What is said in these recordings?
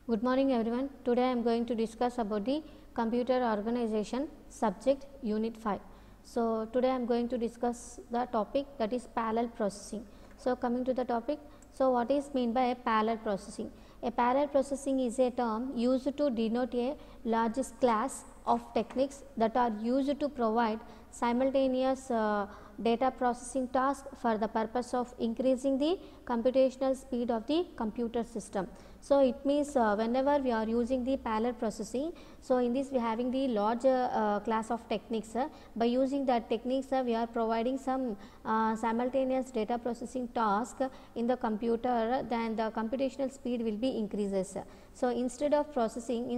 Good morning everyone. Today I am going to discuss about the computer organization subject unit 5. So today I am going to discuss the topic that is parallel processing. So coming to the topic, so what is mean by a parallel processing? A parallel processing is a term used to denote a large class of techniques that are used to provide simultaneous data processing task for the purpose of increasing the computational speed of the computer system. So it means whenever we are using the parallel processing, so in this we are having the larger class of techniques. By using that techniques, we are providing some simultaneous data processing task in the computer, then the computational speed will be increases. So instead of processing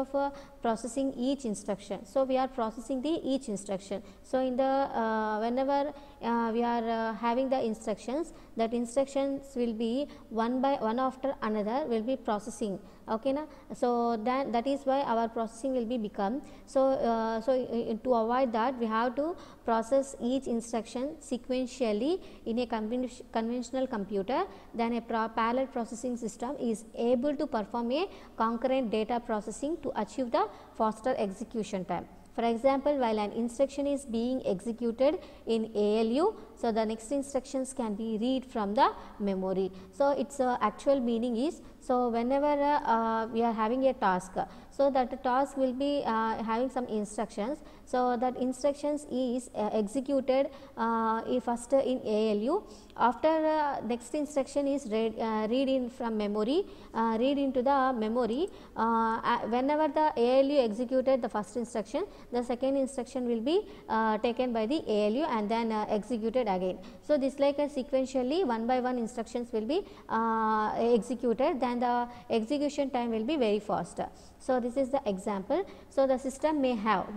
each instruction, so we are processing the each instruction. So in the whenever we are having the instructions, that instructions will be one by one after another will be processing, okay na. So that is why our processing will be become so to avoid that, we have to process each instruction sequentially in a conventional computer. Then a parallel processing system is able to perform a concurrent data processing to achieve the faster execution time. For example, while an instruction is being executed in ALU, so the next instructions can be read from the memory. So its actual meaning is, so whenever we are having a task, so that task will be having some instructions. So that instructions is executed first in ALU. After next instruction is read in from memory, read into the memory. Whenever the ALU executed the first instruction, the second instruction will be taken by the ALU and then executed again. So this like sequentially one by one instructions will be executed, then the execution time will be very fast. So this is the example. So the system may have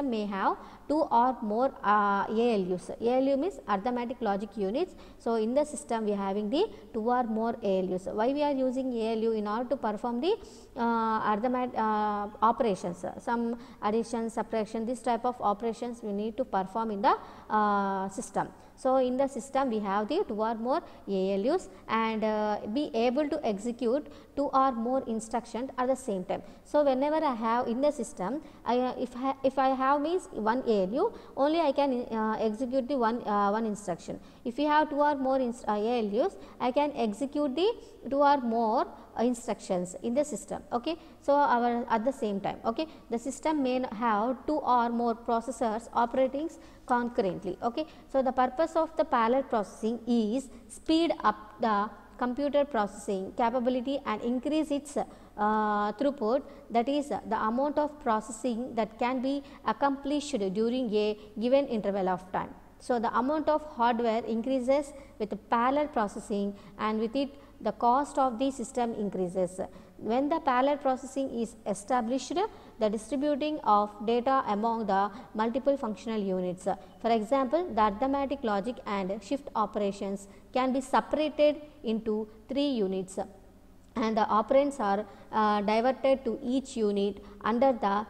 two or more ALUs. ALU means arithmetic logic units. So in the system we are having the two or more ALUs. Why we are using ALU? In order to perform the arithmetic operations, some addition, subtraction, this type of operations we need to perform in the system. So in the system we have the two or more ALUs and be able to execute two or more instructions at the same time. So whenever I have in the system, if I have means one ALU, only I can execute the one instruction. If you have two or more ALUs, I can execute the two or more instructions in the system, okay. So our at the same time, okay, the system may have two or more processors operating concurrently, okay. So the purpose of the parallel processing is speed up the computer processing capability and increase its throughput, that is the amount of processing that can be accomplished during a given interval of time. So the amount of hardware increases with parallel processing, and with it the cost of the system increases. When the parallel processing is established, the distributing of data among the multiple functional units. For example, the arithmetic logic and shift operations can be separated into 3 units, and the operands are diverted to each unit under the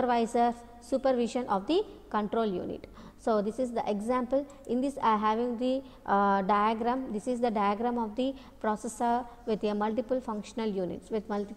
supervision of the control unit. So this is the example. In this I having the diagram. This is the diagram of the processor with a multiple functional units.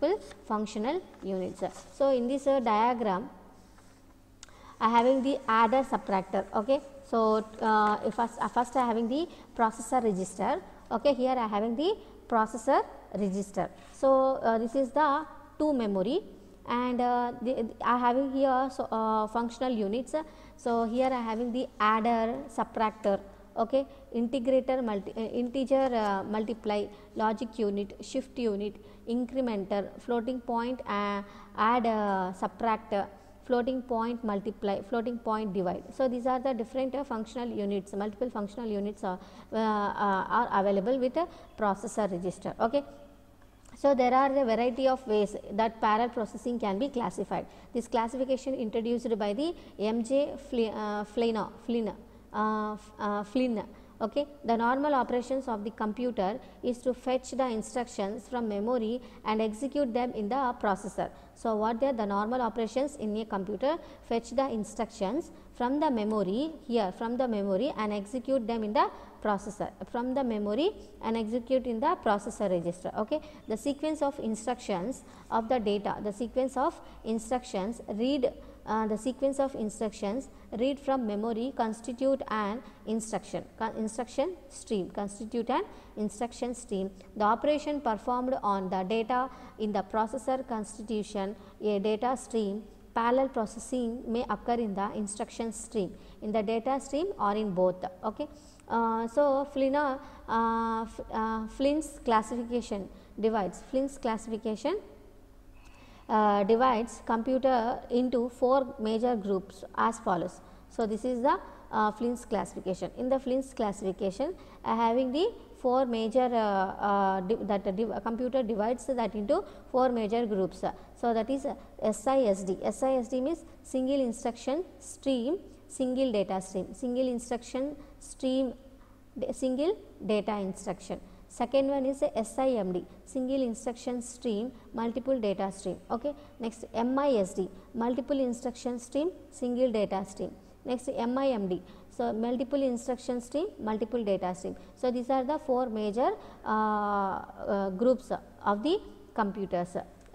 So in this diagram, I having the adder subtractor. Okay. So first I having the processor register. Okay. Here I having the processor register. So this is the 2 memory, and I having here functional units. So here I having the adder, subtractor, okay, integer multiply, logic unit, shift unit, incrementer, floating point add, subtract, floating point multiply, floating point divide. So these are the different functional units. Multiple functional units are available with a processor register, okay. So there are a variety of ways that parallel processing can be classified. This classification introduced by the M.J. Flynn. Okay. The normal operations of the computer is to fetch the instructions from memory and execute them in the processor. So, what are the normal operations in a computer? Fetch the instructions from the memory, here from the memory, and execute them in the processor, from the memory and execute in the processor register. Okay. The sequence of instructions of the data, the sequence of instructions read from memory constitute an instruction stream. The operation performed on the data in the processor constitution a data stream. Parallel processing may occur in the instruction stream, in the data stream, or in both. Okay. So, Flint's classification divides computer into 4 major groups as follows. So, this is the Flint's classification. In the Flint's classification, having the 4 major computer divides that into 4 major groups. So, that is SISD. SISD means single instruction stream, single data stream, single instruction stream, single data instruction. Second one is a SIMD, single instruction stream, multiple data stream. Okay. Next MISD, multiple instruction stream, single data stream. Next MIMD, so multiple instruction stream, multiple data stream. So, these are the 4 major groups of the computers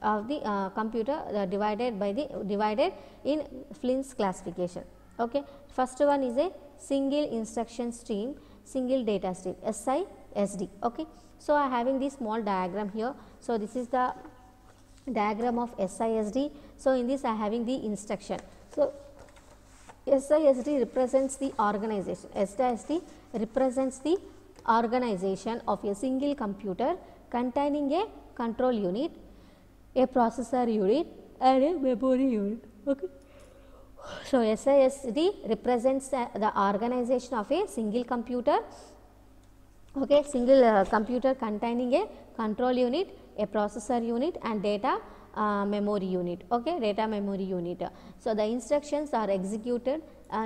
divided in Flint's classification. Okay. First one is a single instruction stream, single data stream, SISD. Okay. So, I am having this small diagram here. So, this is the diagram of SISD. So, in this I am having the instruction. So, SISD represents the organization. SISD represents the organization of a single computer containing a control unit, a processor unit, and a memory unit. Okay. So, SISD represents the organization of a single computer, okay, single computer containing a control unit, a processor unit, and data memory unit. Okay, data memory unit. So, the instructions are executed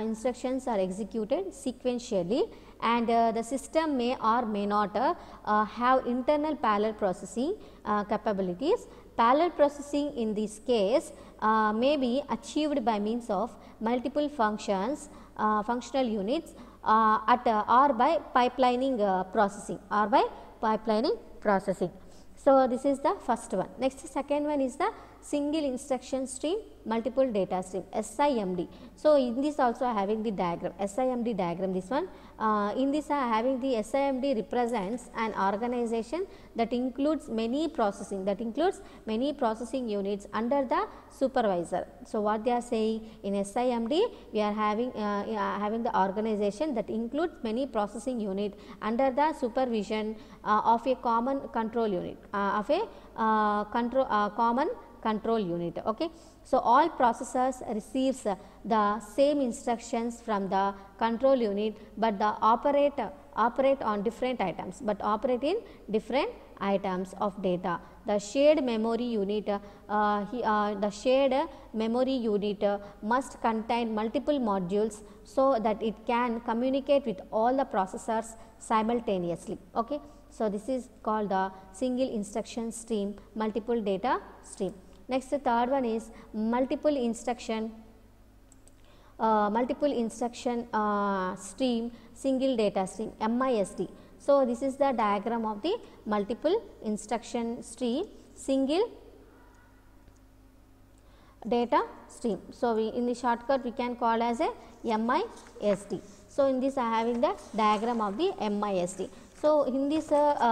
sequentially, and the system may or may not have internal parallel processing capabilities. Parallel processing in this case may be achieved by means of multiple functional units or by pipelining processing. So, this is the first one. Next, second one is the single instruction stream, multiple data stream, SIMD. So, in this also having the diagram, SIMD diagram, this one. In this having the SIMD represents an organization that includes many processing units under the supervisor. So, what they are saying, in SIMD we are having the organization that includes many processing unit under the supervision of a common control unit, common control unit. Okay. So, all processors receives the same instructions from the control unit, but the operate on different items, of data. The shared memory unit must contain multiple modules so that it can communicate with all the processors simultaneously. Okay. So, this is called the single instruction stream, multiple data stream. Next, the third one is multiple instruction stream, single data stream, MISD. So, this is the diagram of the multiple instruction stream, single data stream. So, in the shortcut we can call as a MISD. So, in this I am having the diagram of the MISD. So, in this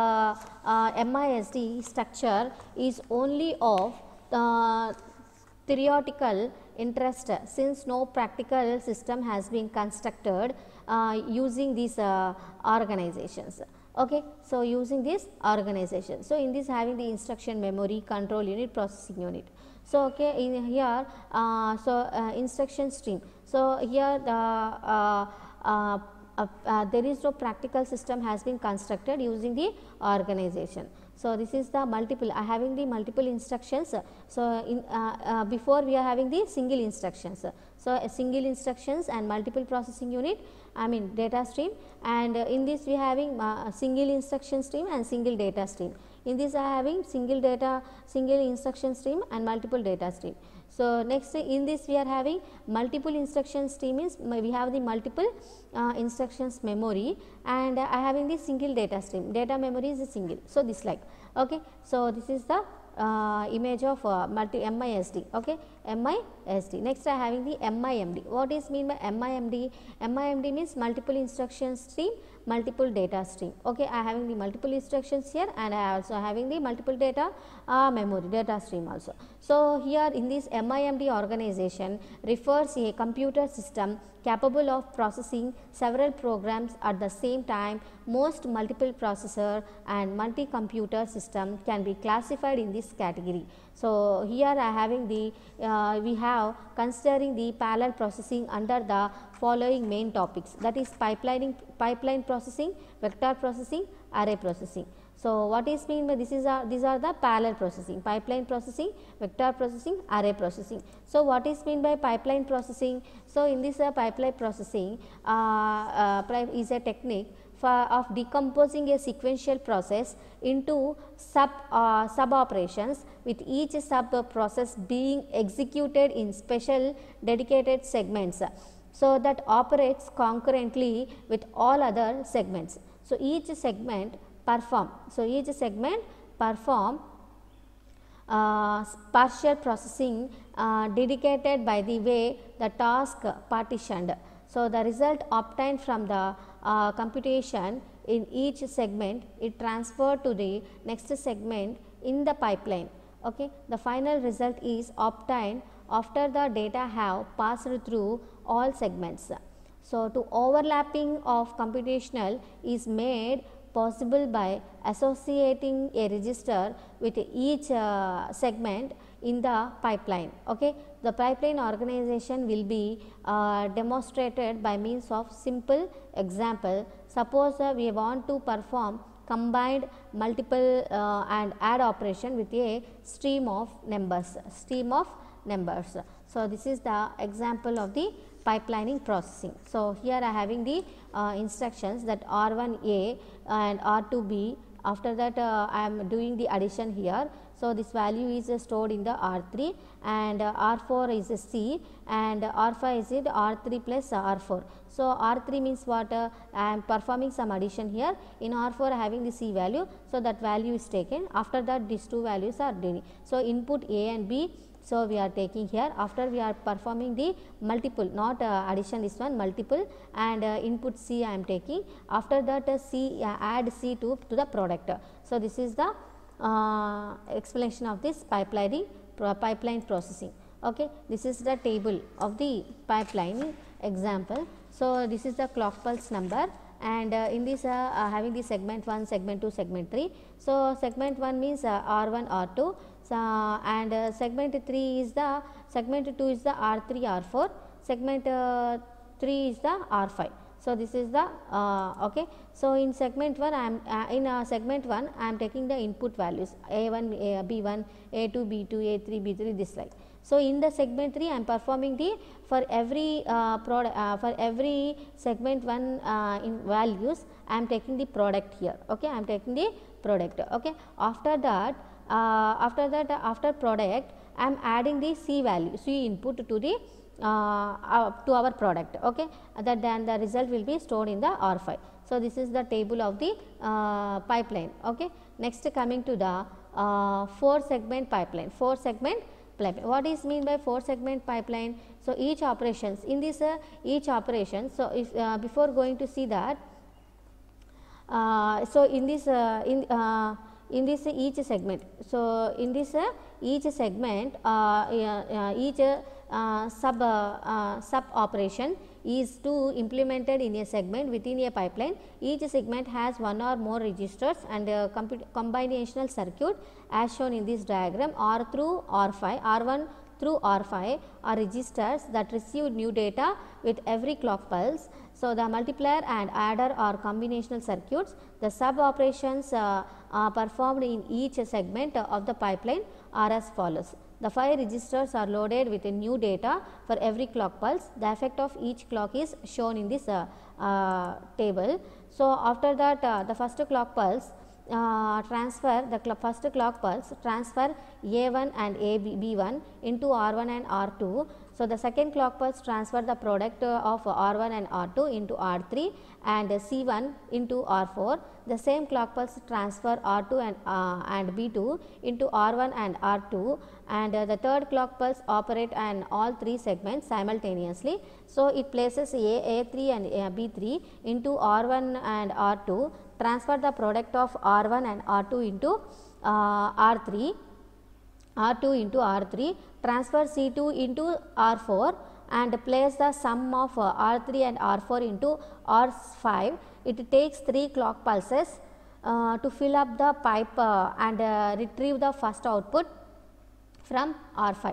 MISD structure is only of theoretical interest, since no practical system has been constructed using these organizations. Okay. So, using this organization. So, in this having the instruction memory, control unit, processing unit. So, okay, in here instruction stream. So, here the there is no practical system has been constructed using the organization. So, this is the multiple having the multiple instructions. So, in before we are having the single instructions. So, a single instructions and multiple processing unit, I mean data stream, and in this we are having single instruction stream and single data stream. In this I am having single instruction stream and multiple data stream. So, next in this we are having multiple instruction stream means we have the multiple instructions memory, and I having the single data stream, data memory is a single. So, this like okay. So, this is the image of MISD, okay, MISD. Next I am having the MIMD. What is mean by MIMD? MIMD means multiple instruction stream, multiple data stream, okay. I am having the multiple instructions here, and I also having the multiple data memory data stream also. So, here in this MIMD organization refers a computer system capable of processing several programs at the same time. Most multiple processor and multi-computer system can be classified in this category. So, here I having the we have considering the parallel processing under the following main topics, that is pipeline processing, vector processing, array processing. So, what is mean by these are the parallel processing, pipeline processing, vector processing, array processing. So, what is mean by pipeline processing? So, in this pipeline processing is a technique of decomposing a sequential process into sub operations, with each sub process being executed in special dedicated segments, so that operates concurrently with all other segments. So, each segment perform partial processing dedicated by the way the task partitioned. So, the result obtained from the computation in each segment is transferred to the next segment in the pipeline. Okay. The final result is obtained after the data have passed through all segments. So, to overlapping of computational is made possible by associating a register with each segment in the pipeline. Okay. The pipeline organization will be demonstrated by means of simple example. Suppose we want to perform combined multiple and add operation with a stream of numbers. So, this is the example of the pipelining processing. So, here I having the instructions that R1A and R2B. After that I am doing the addition here. So, this value is stored in the R3, and R4 is a C, and R5 is it R3 plus R4. So, R3 means what? I am performing some addition here. In R4 having the C value. So, that value is taken. After that these two values are doing. So, input A and B. So, we are taking here. After we are performing the multiple, not addition, this one multiple, and input C I am taking. After that C add C to the product. So, this is the explanation of this pipeline processing. Okay. This is the table of the pipeline example. So, this is the clock pulse number, and in this having the segment 1, segment 2, segment 3. So, segment 1 means R1, R2. And segment 3 is the segment 2 is the R3, R4, segment 3 is the R5. So, this is the okay. So, in segment 1 I am segment 1 I am taking the input values A1, B1, A2, B2, A3, B3, this like. So, in the segment 3 I am performing the for every for every segment 1 in values I am taking the product here. Okay, I am taking the product. Okay. After that after product I am adding the C value, C input to the to our product. Okay. That then the result will be stored in the R5. So, this is the table of the pipeline. Okay. Next, coming to the 4 segment pipeline. What is mean by 4 segment pipeline? So, each operations in this each operation. So, if before going to see that, so in this each segment. So, in this each segment each sub operation is to implemented in a segment within a pipeline. Each segment has one or more registers and combinational circuit as shown in this diagram. R through R5, R1 through R5 are registers that receive new data with every clock pulse. So, the multiplier and adder are combinational circuits. The sub operations performed in each segment of the pipeline are as follows. The 5 registers are loaded with new data for every clock pulse. The effect of each clock is shown in this table. So, after that the first clock pulse transfer first clock pulse transfer A1 and B1 into R1 and R2. So, the second clock pulse transfer the product of R1 and R2 into R3 and C1 into R4. The same clock pulse transfer R2 and B2 into R1 and R2, and the third clock pulse operate on all 3 segments simultaneously. So, it places A3 and B3 into R1 and R2, transfer the product of R1 and R2 into R2 into R3, transfer C2 into R4 and place the sum of R3 and R4 into R5. It takes 3 clock pulses to fill up the pipe and retrieve the first output from R5.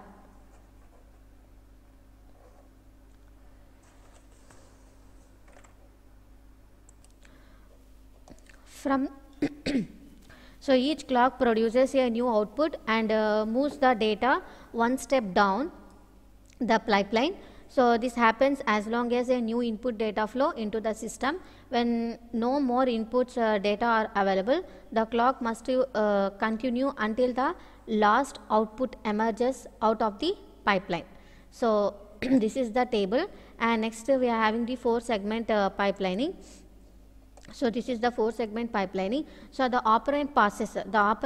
So, each clock produces a new output and moves the data one step down the pipeline. So, this happens as long as a new input data flow into the system. When no more inputs data are available, the clock must continue until the last output emerges out of the pipeline. So, this is the table, and next we are having the 4 segment pipelining. So, this is the 4 segment pipelining. So, the operand passes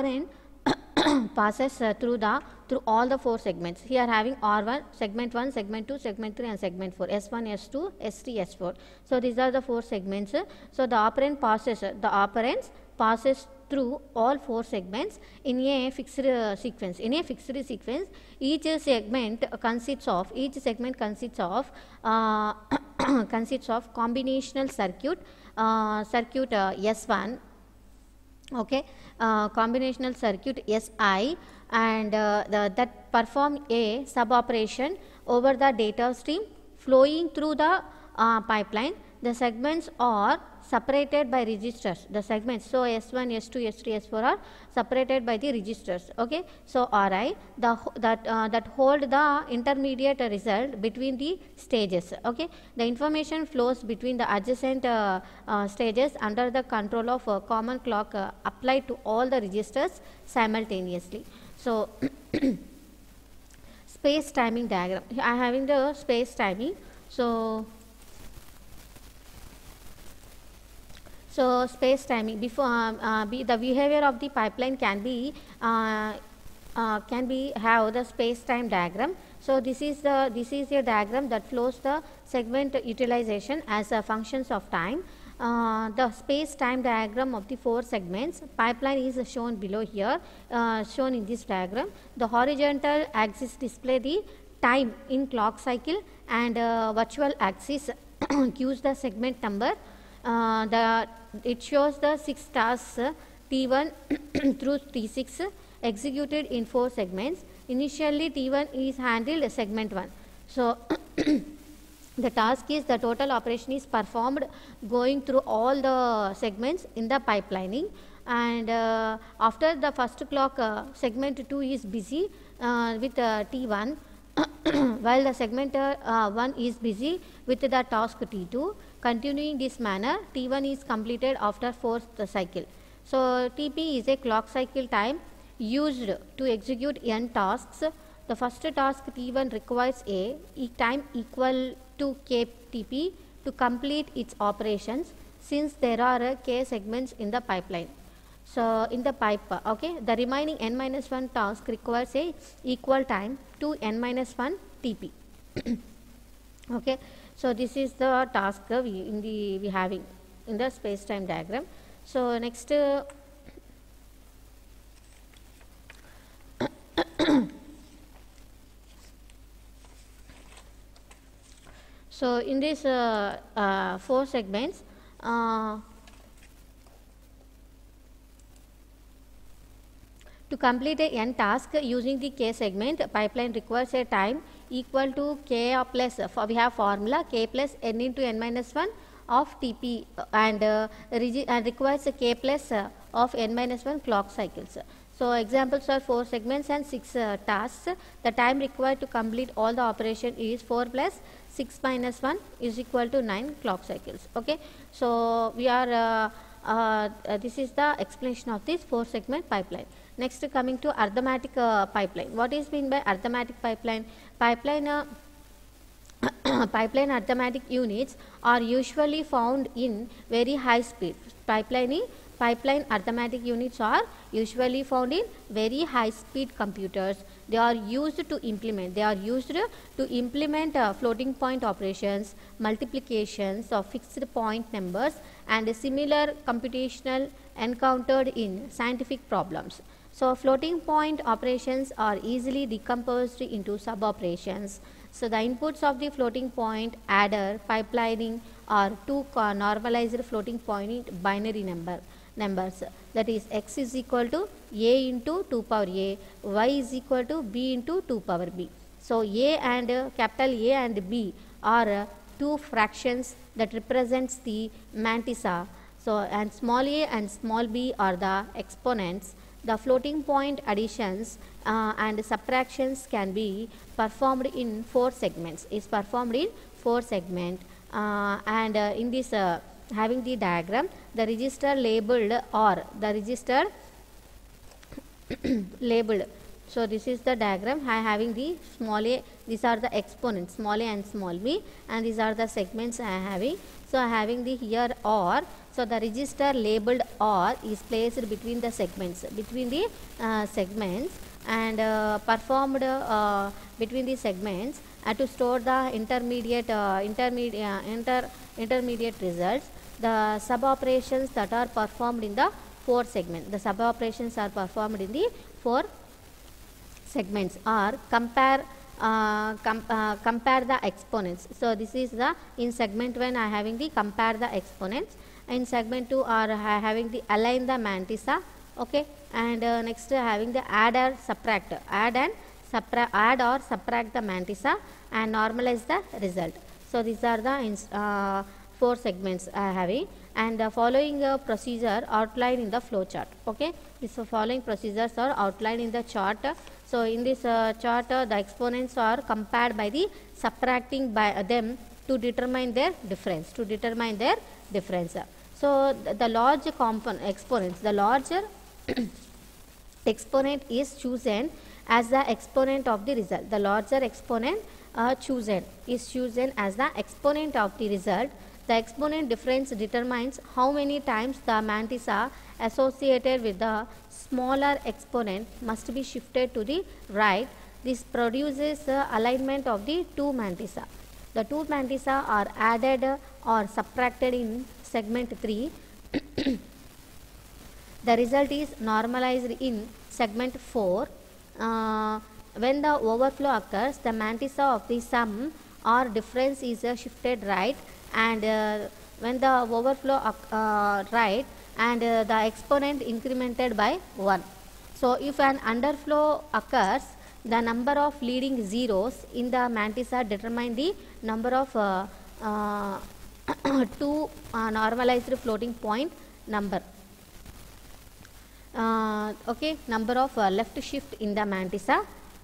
through all the 4 segments. Here having R1, segment 1, segment 2, segment 3 and segment 4, S1, S2, S3, S4. So, these are the 4 segments. So, the operand passes through all 4 segments in a fixed sequence. In a fixed sequence, each segment consists of combinational circuit S1, okay, combinational circuit Si, and that perform a sub operation over the data stream flowing through the pipeline. The segments are separated by registers. The segments, so S1, S2, S3, S4 are separated by the registers. Okay, so Ri that hold the intermediate result between the stages. Okay, the information flows between the adjacent stages under the control of a common clock applied to all the registers simultaneously. So, space timing diagram. I am having the space timing. So, space timing before the behavior of the pipeline can be have the space time diagram. So, this is a diagram that flows the segment utilization as functions of time. The space time diagram of the 4 segments pipeline is shown below here, shown in this diagram. The horizontal axis display the time in clock cycle, and virtual axis gives the segment number. It shows the 6 tasks T1 through T6 executed in 4 segments. Initially, T1 is handled segment 1. So, the task is the total operation is performed going through all the segments in the pipelining, and after the first clock segment 2 is busy with T1 while the segment 1 is busy with the task T2. Continuing this manner, T1 is completed after 4th cycle. So, Tp is a clock cycle time used to execute n tasks. The first task T1 requires a time equal to k Tp to complete its operations, since there are k segments in the pipeline. So, in the pipe, okay, the remaining n minus 1 task requires a equal time to n minus 1 Tp. Okay. So, this is the task we having in the space time diagram. So, next so in this 4 segments, to complete a n task using the k segment, pipeline requires a time equal to k plus, we have formula k plus n into n minus 1 of TP and requires a k plus of n minus 1 clock cycles. So examples are 4 segments and 6 tasks. The time required to complete all the operation is 4 plus 6 minus 1 is equal to 9 clock cycles. Okay, so we are this is the explanation of this 4 segment pipeline. Next, coming to arithmetic pipeline. What is mean by arithmetic pipeline? Pipeline arithmetic units are usually found in very high speed. Pipeline arithmetic units are usually found in very high speed computers. They are used to implement floating point operations, multiplications of fixed point numbers, and similar computational encountered in scientific problems. So floating point operations are easily decomposed into sub operations. So the inputs of the floating point adder pipelining are two normalized floating point binary numbers, that is x is equal to a into 2 power a, y is equal to b into 2 power b. So capital A and B are two fractions that represents the mantissa. So and small a and small b are the exponents. The floating point additions and subtractions can be performed in 4 segments. In this having the diagram, the register labeled or the register labeled. So this is the diagram having the small a, these are the exponents small a and small b, and these are the segments I am having. So having the here or, so the register labeled or is placed between the segments and performed between the segments to store the intermediate results. The sub operations that are performed in the 4 segments. The sub operations are performed in the 4 segments are compare the exponents. So this is the in segment 1 I having the compare the exponents. In segment 2 are having the align the mantissa. Okay, and next having the add or subtract the mantissa and normalize the result. So these are the 4 segments I having, and the following procedure outlined in the flow chart. Okay, these following procedures are outlined in the chart. So in this chart the exponents are compared by the subtracting by them to determine their difference. So the large exponents, the larger exponent is chosen as the exponent of the result. The larger exponent is chosen as the exponent of the result. The exponent difference determines how many times the mantissa associated with the smaller exponent must be shifted to the right. This produces alignment of the 2 mantissa. The 2 mantissa are added or subtracted in segment 3. The result is normalized in segment 4. When the overflow occurs, the mantissa of the sum or difference is shifted right, and when the overflow right, and the exponent incremented by 1. So if an underflow occurs, the number of leading zeros in the mantissa determine the number of 2 normalized floating point number. Okay, number of left shift in the mantissa.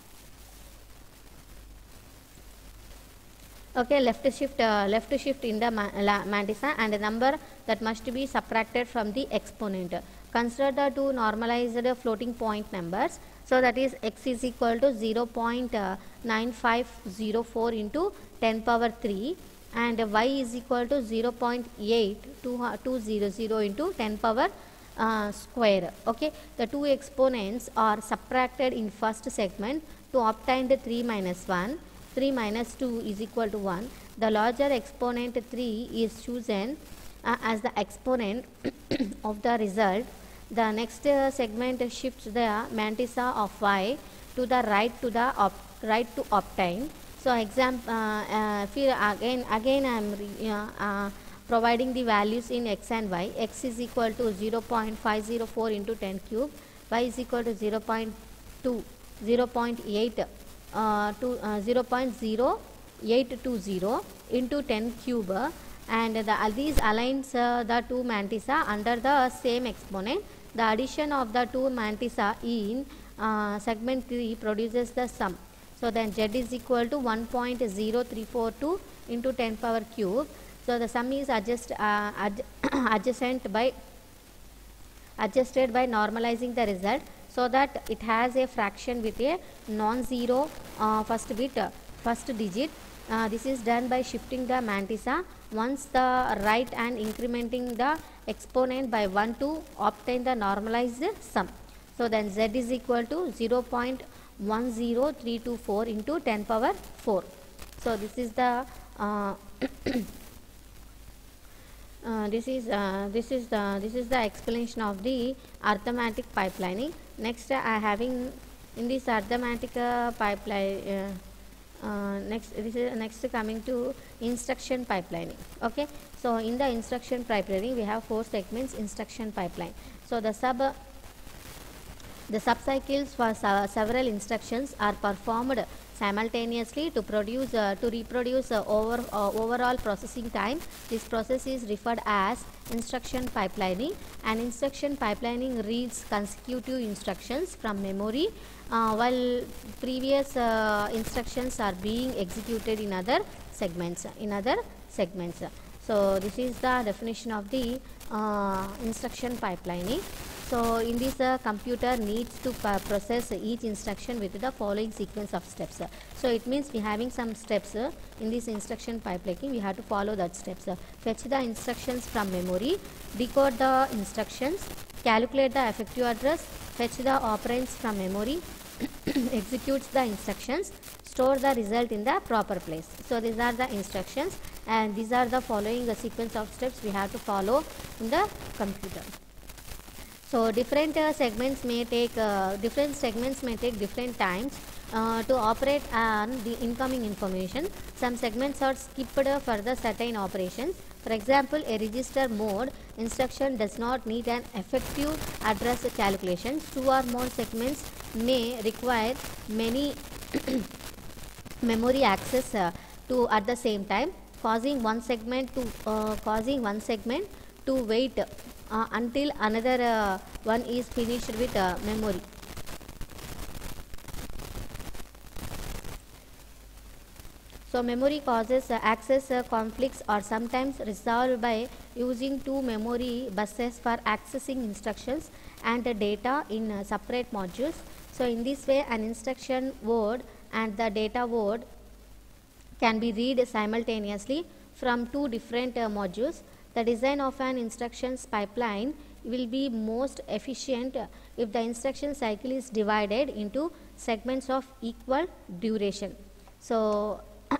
Okay, left shift in the mantissa, and a number that must be subtracted from the exponent. Consider the 2 normalized floating point numbers. So that is x is equal to 0.9504 into 10 power 3 and y is equal to 0.8200 into 10 power square. Okay, the 2 exponents are subtracted in first segment to obtain the 3 minus 1. 3 minus 2 is equal to 1. The larger exponent 3 is chosen as the exponent of the result. The next segment shifts the mantissa of y to the right to obtain. So again I am providing the values in x and y. X is equal to 0.504 into 10 cube, y is equal to 0.8 0.0820 into 10 cube, and these aligns the two mantissa under the same exponent. The addition of the two mantissa in segment 3 produces the sum. So then Z is equal to 1.0342 into 10 power cube. So the sum is adjusted by normalizing the result, so that it has a fraction with a non-zero first digit. This is done by shifting the mantissa once the right and incrementing the exponent by 1 to obtain the normalized sum. So then Z is equal to 0.10324 into 10 power 4. So this is the this is the explanation of the arithmetic pipelining. Next, I having in this arithmetic pipeline. Next coming to instruction pipelining. Okay, so in the instruction pipelining we have 4 segments instruction pipeline. So the subcycles for several instructions are performed simultaneously to reproduce overall processing time. This process is referred as instruction pipelining. And instruction pipelining reads consecutive instructions from memory while previous instructions are being executed in other segments. So this is the definition of the instruction pipelining. So in this computer needs to process each instruction with the following sequence of steps. So it means we having some steps in this instruction pipelining. We have to follow that steps. Fetch the instructions from memory, decode the instructions, calculate the effective address, fetch the operands from memory, executes the instructions, store the result in the proper place. So these are the instructions, and these are the following sequence of steps we have to follow in the computer. So different segments may take different times to operate on the incoming information. Some segments are skipped for the certain operations. For example, a register mode instruction does not need an effective address calculation. 2 or more segments may require many memory access at the same time, causing one segment to wait until another one is finished with memory. So memory causes access conflicts are sometimes resolved by using 2 memory buses for accessing instructions and data in separate modules. So in this way, an instruction word and the data word can be read simultaneously from 2 different modules. The design of an instructions pipeline will be most efficient if the instruction cycle is divided into segments of equal duration. So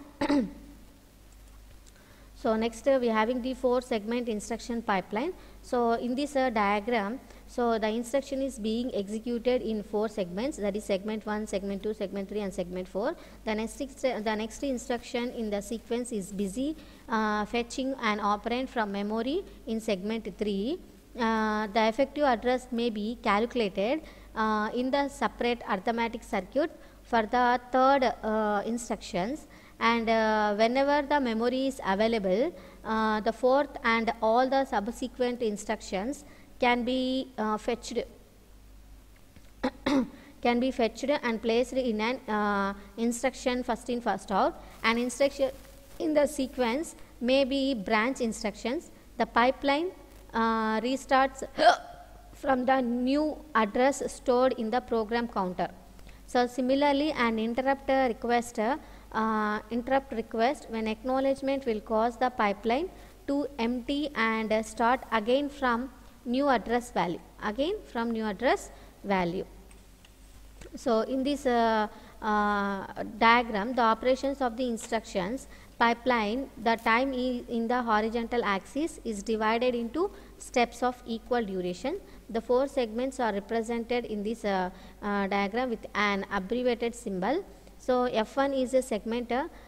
so next we are having the 4 segment instruction pipeline. So in this diagram, so the instruction is being executed in 4 segments, that is segment 1, segment 2, segment 3 and segment 4. The next instruction in the sequence is busy fetching an operand from memory in segment 3. The effective address may be calculated in the separate arithmetic circuit for the third instructions, and whenever the memory is available, the fourth and all the subsequent instructions can be fetched and placed in an instruction first in first out. An instruction in the sequence may be branch instructions. The pipeline restarts from the new address stored in the program counter. So similarly, an interrupt request when acknowledgement will cause the pipeline to empty and start again from new address value. So in this diagram, the operations of the instructions pipeline, the time in the horizontal axis is divided into steps of equal duration. The 4 segments are represented in this diagram with an abbreviated symbol. So F1 is a segment.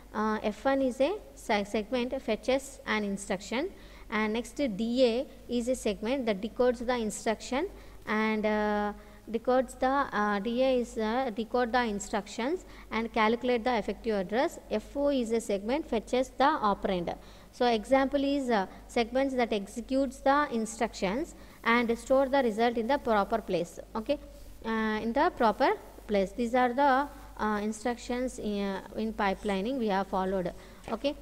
Segment fetches an instruction, and next DA is a segment that decodes the instruction and decode the instructions and calculate the effective address. FO is a segment fetches the operand. So example is segments that executes the instructions and store the result in the proper place. Okay, in the proper place. These are the instructions in pipelining we have followed. Okay.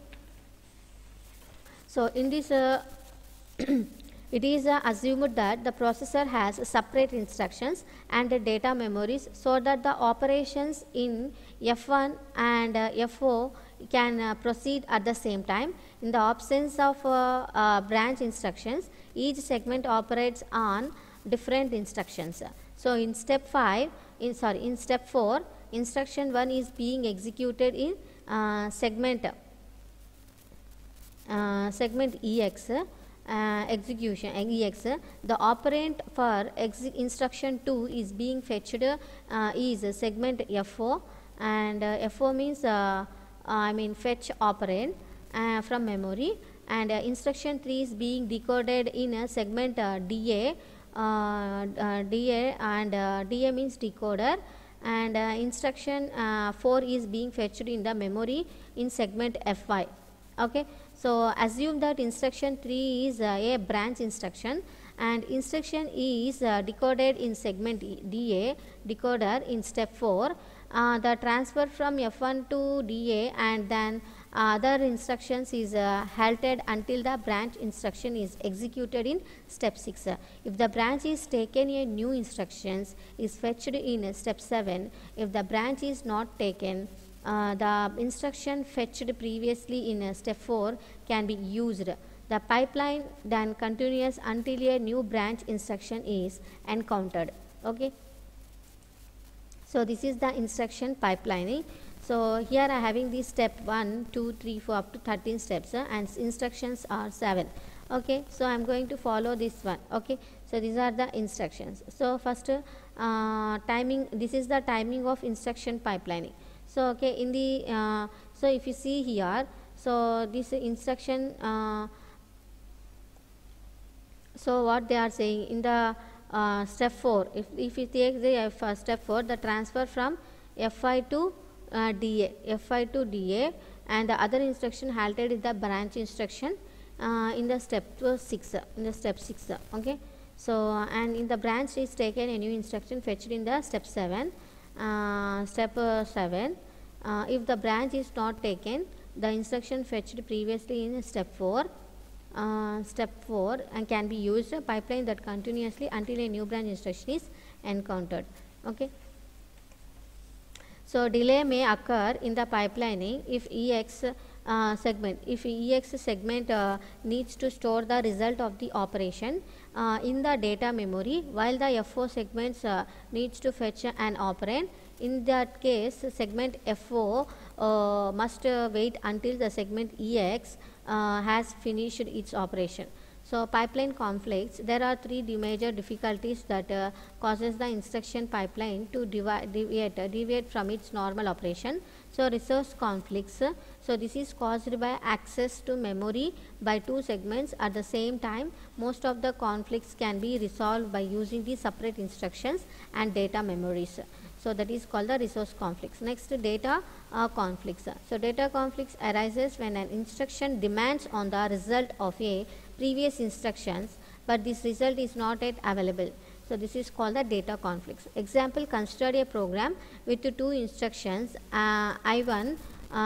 So in this it is assumed that the processor has separate instructions and data memories so that the operations in F1 and F4 can proceed at the same time. In the absence of branch instructions, each segment operates on different instructions. So in step 5, in step 4, instruction 1 is being executed in segment EX. Execution EX, the operand for instruction 2 is being fetched is segment F4, and F4 means fetch operand from memory, and instruction 3 is being decoded in segment DA, DA, and DA means decoder, and instruction 4 is being fetched in the memory in segment FY. Okay. So assume that instruction 3 is a branch instruction and instruction is decoded in segment DA, decoder in step 4. The transfer from F1 to DA and then other instructions is halted until the branch instruction is executed in step 6. If the branch is taken, a new instructions is fetched in step 7. If the branch is not taken, the instruction fetched previously in step 4 can be used. The pipeline then continues until a new branch instruction is encountered. Okay. So this is the instruction pipelining. So here I am having the step 1, 2, 3, 4 up to 13 steps and instructions are 7. Okay. So I am going to follow this one. Okay. So these are the instructions. So first timing, this is the timing of instruction pipelining. So okay, in the so if you see here, so this instruction, so what they are saying in the step 4, if you take the step 4, the transfer from FI to FI to DA, and the other instruction halted is the branch instruction in the step 6, in the step 6. Okay. So and in the branch is taken a new instruction fetched in the step 7. Step 7, if the branch is not taken, the instruction fetched previously in step 4 and can be used a pipeline that continuously until a new branch instruction is encountered. Okay. So delay may occur in the pipelining if EX segment needs to store the result of the operation in the data memory, while the F4 segments needs to fetch an operand. In that case, segment F4 must wait until the segment EX has finished its operation. So pipeline conflicts, there are 3 major difficulties that causes the instruction pipeline to deviate from its normal operation. So resource conflicts, so this is caused by access to memory by 2 segments at the same time. Most of the conflicts can be resolved by using the separate instructions and data memories. So that is called the resource conflicts. Next, data conflicts. So data conflicts arises when an instruction demands on the result of a previous instructions, but this result is not yet available. So this is called the data conflicts. Example, consider a program with 2 instructions I1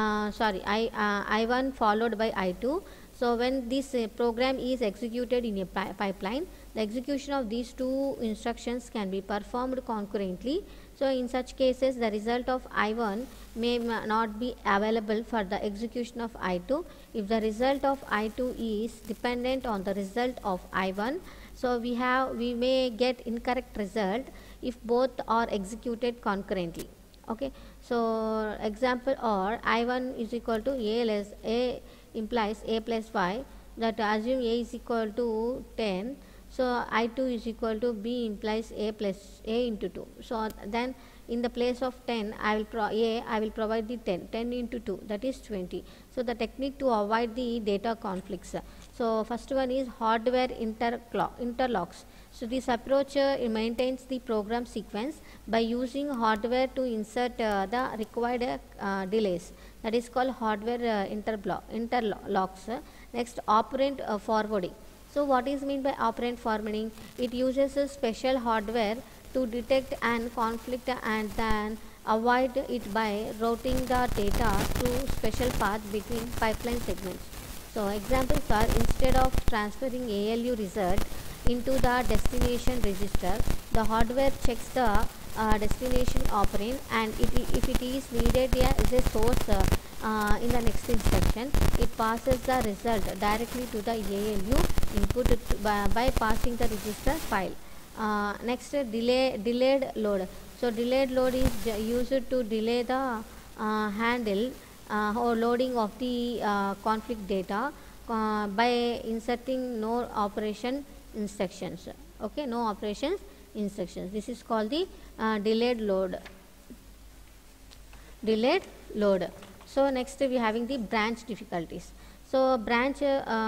followed by I2. So when this program is executed in a pipeline, the execution of these 2 instructions can be performed concurrently. So in such cases, the result of I1 may not be available for the execution of I2 if the result of I2 is dependent on the result of I1. So we may get incorrect result if both are executed concurrently. Okay. So example, or I1 is equal to A implies A plus 5, that assume A is equal to 10. So I2 is equal to B implies A plus A into 2. So then in the place of 10 I will provide the 10 into 2, that is 20. So the technique to avoid the data conflicts. So first one is hardware interlocks. So this approach maintains the program sequence by using hardware to insert the required delays. That is called hardware interlocks. Next, operand forwarding. So what is meant by operand forwarding? It uses a special hardware to detect an conflict and then avoid it by routing the data through special path between pipeline segments. So examples are, instead of transferring ALU result into the destination register, the hardware checks the destination operand, and if it is needed as a source in the next instruction, it passes the result directly to the ALU input by passing the register file. Next, delayed load. So delayed load is used to delay the handle or loading of the conflict data by inserting no operation instructions. Okay, no operations instructions. This is called the delayed load. Delayed load. So next we are having the branch difficulties. So branch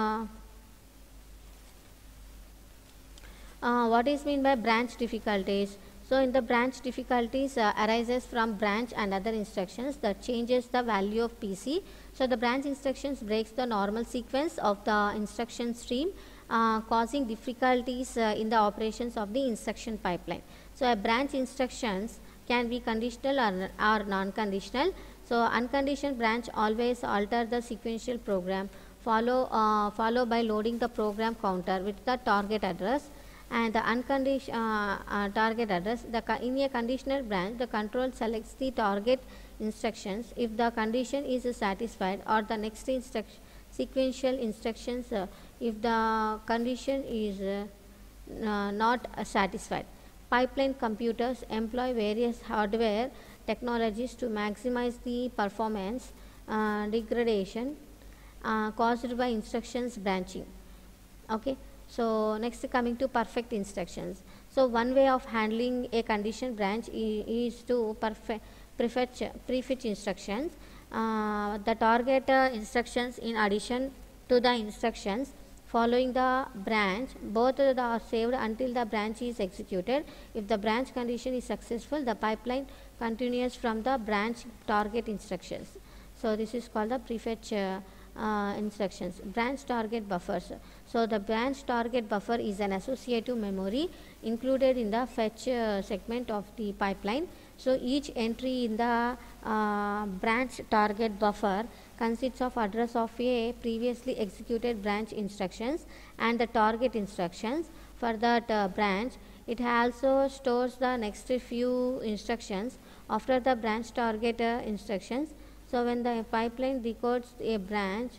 what is mean by branch difficulties? So in the branch difficulties arises from branch and other instructions that changes the value of PC. So the branch instructions breaks the normal sequence of the instruction stream, causing difficulties in the operations of the instruction pipeline. So a branch instructions can be conditional or non-conditional. So unconditional branch always alter the sequential program, follow by loading the program counter with the target address and the unconditional target address. In a conditional branch, the control selects the target instructions if the condition is satisfied, or the next sequential instructions if the condition is not satisfied. Pipeline computers employ various hardware technologies to maximize the performance degradation caused by instructions branching. Okay. So next, coming to perfect instructions. So one way of handling a condition branch is to prefetch instructions. The target instructions in addition to the instructions following the branch, both are saved until the branch is executed. If the branch condition is successful, the pipeline continues from the branch target instructions. So this is called the prefetch instructions. Branch target buffers. So the branch target buffer is an associative memory included in the fetch segment of the pipeline. So each entry in the branch target buffer consists of address of a previously executed branch instructions and the target instructions for that branch. It also stores the next few instructions after the branch target instructions. So when the pipeline decodes a branch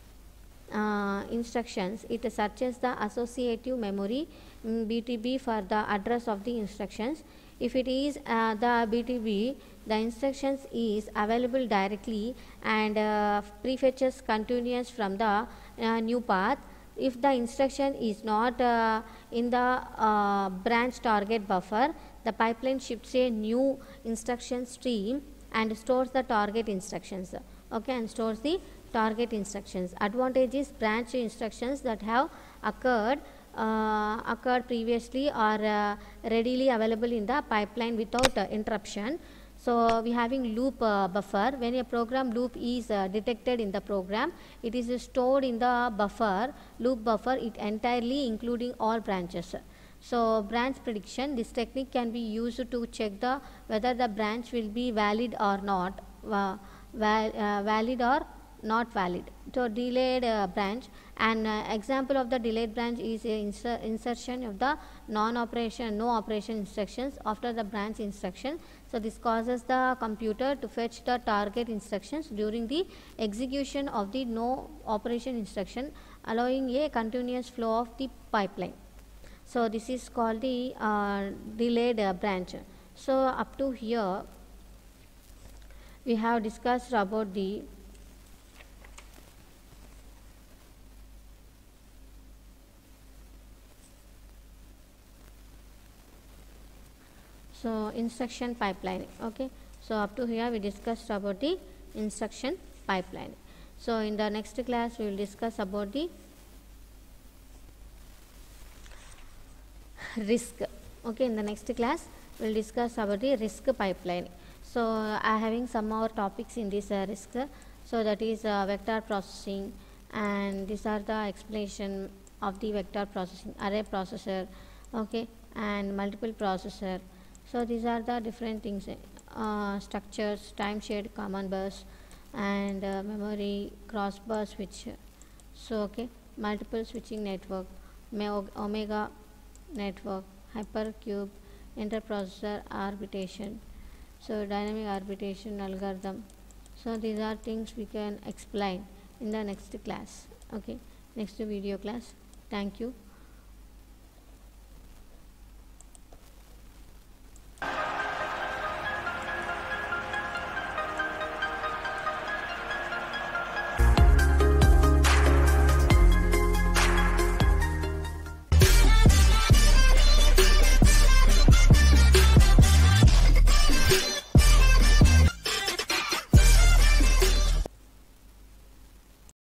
instructions, it searches the associative memory BTB for the address of the instructions. If it is the BTB, the instructions is available directly and prefetches continuous from the new path. If the instruction is not in the branch target buffer, the pipeline shifts a new instruction stream and stores the target instructions. Okay, and stores the target instructions. Advantage is branch instructions that have occurred previously are readily available in the pipeline without interruption. So we having loop buffer. When a program loop is detected in the program, it is stored in the buffer, loop buffer, it entirely including all branches. So branch prediction, this technique can be used to check the whether the branch will be valid or not, valid or not valid. So delayed branch, an example of the delayed branch is a insertion of the no operation instructions after the branch instruction. So this causes the computer to fetch the target instructions during the execution of the no operation instruction, allowing a continuous flow of the pipeline. So this is called the delayed branch. So up to here we have discussed about the instruction pipeline. Okay, so up to here we discussed about the instruction pipeline. So in the next class we will discuss about the RISC. Okay, in the next class we'll discuss about the RISC pipeline. So I having some more topics in this RISC. So that is vector processing, and these are the explanation of the vector processing, array processor, okay, and multiple processor. So these are the different things, structures, time shared common bus, and memory cross bus switch. So okay, multiple switching network, omega network, hypercube, interprocessor arbitration, so dynamic arbitration algorithm. So these are things we can explain in the next class. Okay, next video class. Thank you.